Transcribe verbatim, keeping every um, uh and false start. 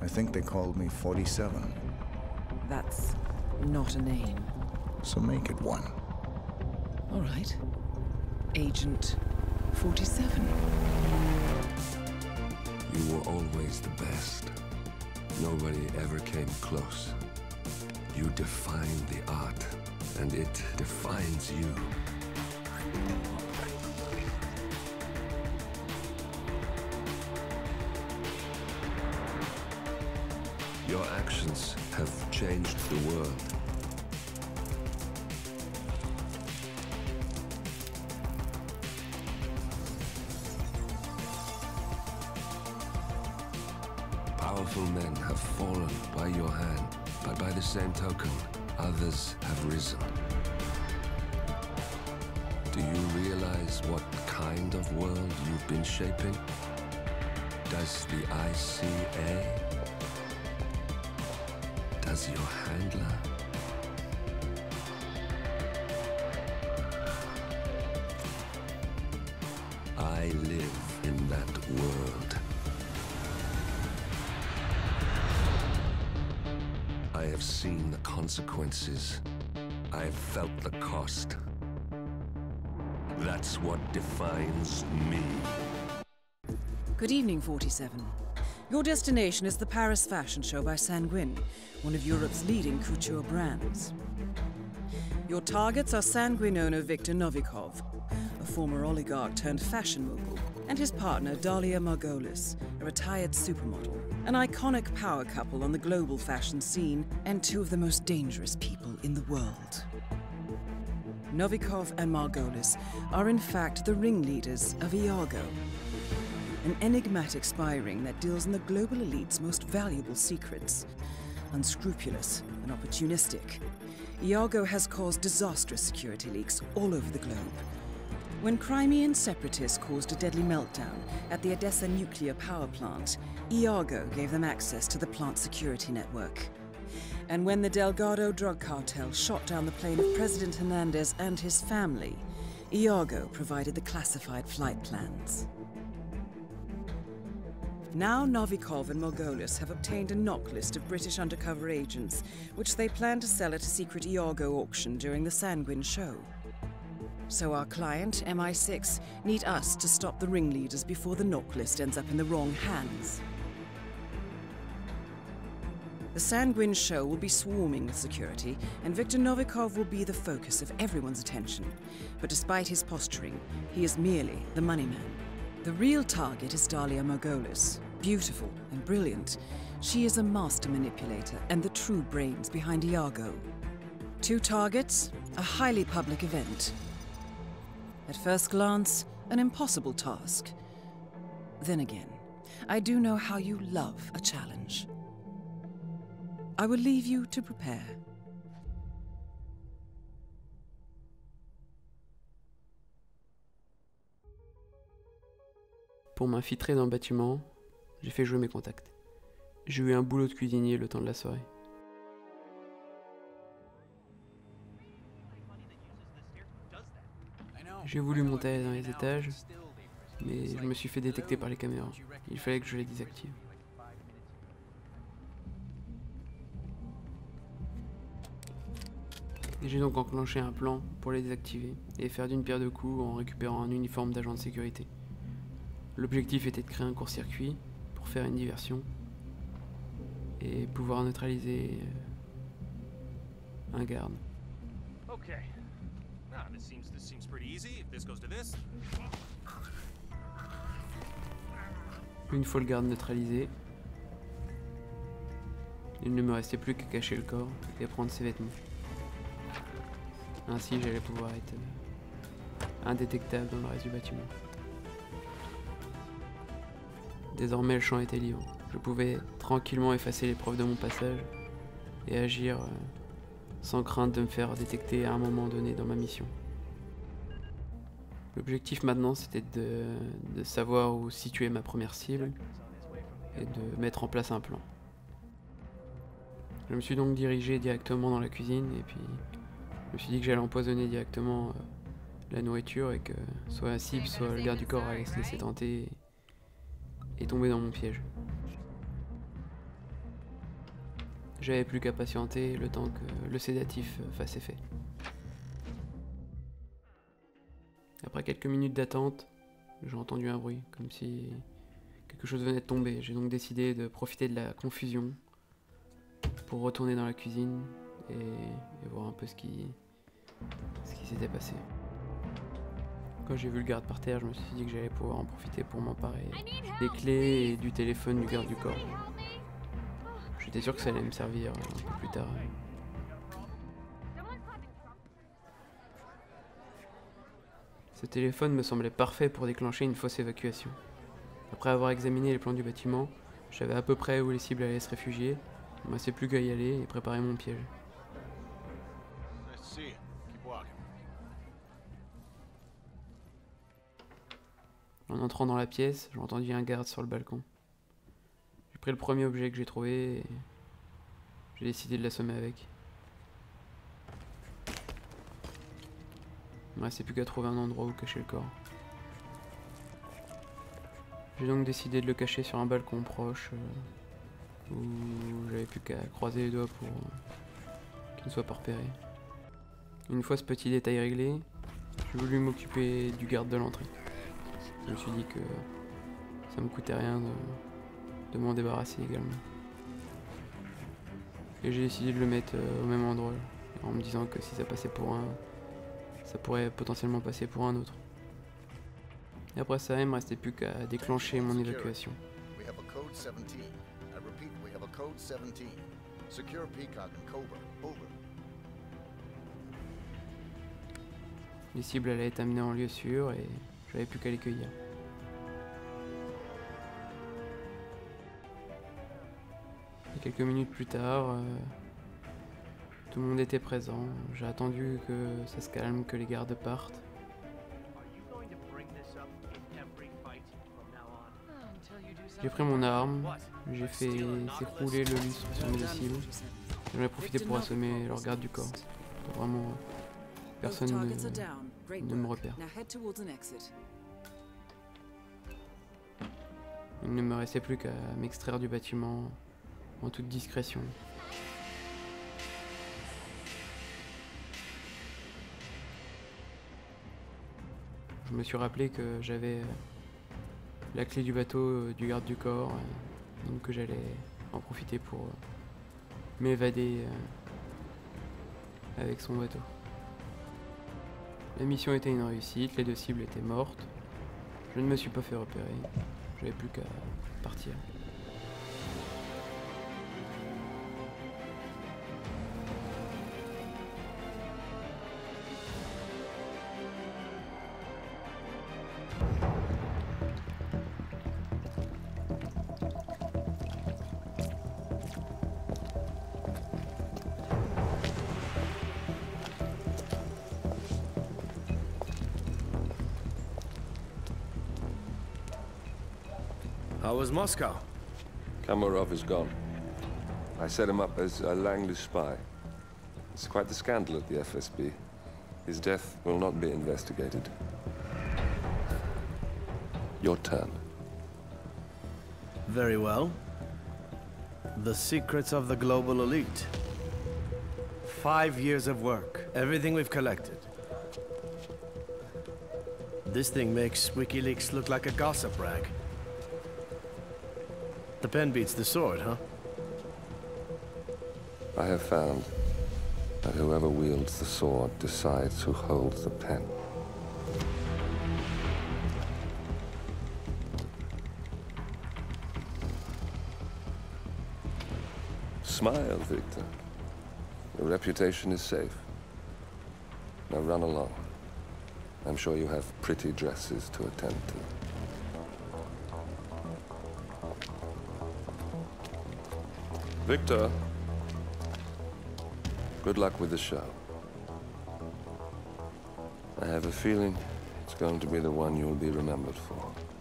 I think they called me forty-seven. That's not a name. So make it one. All right. Agent forty-seven. You were always the best. Nobody ever came close. You defined the art, and it defines you. Your actions have changed the world. Powerful men have fallen by your hand, but by the same token, others have risen. Do you realize what kind of world you've been shaping? Does the I C A? Does your handler? I live in that world. I have seen the consequences. I have felt the cost. That's what defines me. Good evening, forty-seven. Your destination is the Paris Fashion Show by Sanguine, one of Europe's leading couture brands. Your targets are Sanguine owner Viktor Novikov, a former oligarch turned fashion mogul, and his partner Dalia Margolis, a retired supermodel, an iconic power couple on the global fashion scene, and two of the most dangerous people in the world. Novikov and Margolis are in fact the ringleaders of Iago, an enigmatic spy ring that deals in the global elite's most valuable secrets. Unscrupulous and opportunistic, Iago has caused disastrous security leaks all over the globe. When Crimean separatists caused a deadly meltdown at the Odessa nuclear power plant, Iago gave them access to the plant's security network. And when the Delgado drug cartel shot down the plane of President Hernandez and his family, Iago provided the classified flight plans. Now Novikov and Margolis have obtained a knock list of British undercover agents, which they plan to sell at a secret Iago auction during the Sanguine show. So our client, M I six, need us to stop the ringleaders before the knock list ends up in the wrong hands. The Sanguine show will be swarming with security, and Viktor Novikov will be the focus of everyone's attention. But despite his posturing, he is merely the money man. The real target is Dalia Margolis. Beautiful and brilliant, she is a master manipulator and the true brains behind Iago. Two targets, a highly public event. At first glance, an impossible task. Then again, I do know how you love a challenge. I will leave you to prepare. Pour m'infiltrer dans le bâtiment, j'ai fait jouer mes contacts. J'ai eu un boulot de cuisinier le temps de la soirée. J'ai voulu monter dans les étages, mais je me suis fait détecter par les caméras. Il fallait que je les désactive. J'ai donc enclenché un plan pour les désactiver et faire d'une pierre deux coups en récupérant un uniforme d'agent de sécurité. L'objectif était de créer un court-circuit pour faire une diversion et pouvoir neutraliser un garde. Une fois le garde neutralisé, il ne me restait plus qu'à cacher le corps et à prendre ses vêtements. Ainsi, j'allais pouvoir être indétectable dans le reste du bâtiment. Désormais, le champ était libre. Je pouvais tranquillement effacer les preuves de mon passage et agir euh, sans crainte de me faire détecter à un moment donné dans ma mission. L'objectif maintenant, c'était de, de savoir où situer ma première cible et de mettre en place un plan. Je me suis donc dirigé directement dans la cuisine et puis je me suis dit que j'allais empoisonner directement euh, la nourriture et que soit la cible, soit le garde du corps allait se laisser tenter et, et tomber dans mon piège. J'avais plus qu'à patienter le temps que le sédatif fasse effet. Après quelques minutes d'attente, j'ai entendu un bruit, comme si quelque chose venait de tomber. J'ai donc décidé de profiter de la confusion pour retourner dans la cuisine et, et voir un peu ce qui, ce qui s'était passé. Quand j'ai vu le garde par terre, je me suis dit que j'allais pouvoir en profiter pour m'emparer des clés et du téléphone du garde du corps. J'étais sûr que ça allait me servir un peu plus tard. Ce téléphone me semblait parfait pour déclencher une fausse évacuation. Après avoir examiné les plans du bâtiment, je savais à peu près où les cibles allaient se réfugier. Il ne me restait plus qu'à y aller et préparer mon piège. En entrant dans la pièce, j'ai entendu un garde sur le balcon. J'ai pris le premier objet que j'ai trouvé et j'ai décidé de l'assommer avec. Il ne me restait plus qu'à trouver un endroit où cacher le corps. J'ai donc décidé de le cacher sur un balcon proche euh, où j'avais plus qu'à croiser les doigts pour euh, qu'il ne soit pas repéré. Une fois ce petit détail réglé, j'ai voulu m'occuper du garde de l'entrée. Je me suis dit que ça me coûtait rien de, de m'en débarrasser également. Et j'ai décidé de le mettre euh, au même endroit, en me disant que si ça passait pour un, ça pourrait potentiellement passer pour un autre. Et après ça, il me restait plus qu'à déclencher mon évacuation. Les cibles allaient être amenées en lieu sûr et j'avais plus qu'à les cueillir. Et quelques minutes plus tard, euh, tout le monde était présent. J'ai attendu que ça se calme, que les gardes partent. J'ai pris mon arme, j'ai fait s'écrouler le lustre sur mes cibles. J'en ai profité pour assommer leur garde du corps. Vraiment, personne ne, ne me repère. Il ne me restait plus qu'à m'extraire du bâtiment en toute discrétion. Je me suis rappelé que j'avais la clé du bateau du garde du corps, donc que j'allais en profiter pour m'évader avec son bateau. La mission était une réussite, les deux cibles étaient mortes. Je ne me suis pas fait repérer. J'avais plus qu'à partir. How was Moscow? Kamarov is gone. I set him up as a Langley spy. It's quite the scandal at the F S B. His death will not be investigated. Your turn. Very well. The secrets of the global elite. Five years of work. Everything we've collected. This thing makes WikiLeaks look like a gossip rag. The pen beats the sword, huh? I have found that whoever wields the sword decides who holds the pen. Smile, Victor. Your reputation is safe. Now run along. I'm sure you have pretty dresses to attend to. Victor, good luck with the show. I have a feeling it's going to be the one you'll be remembered for.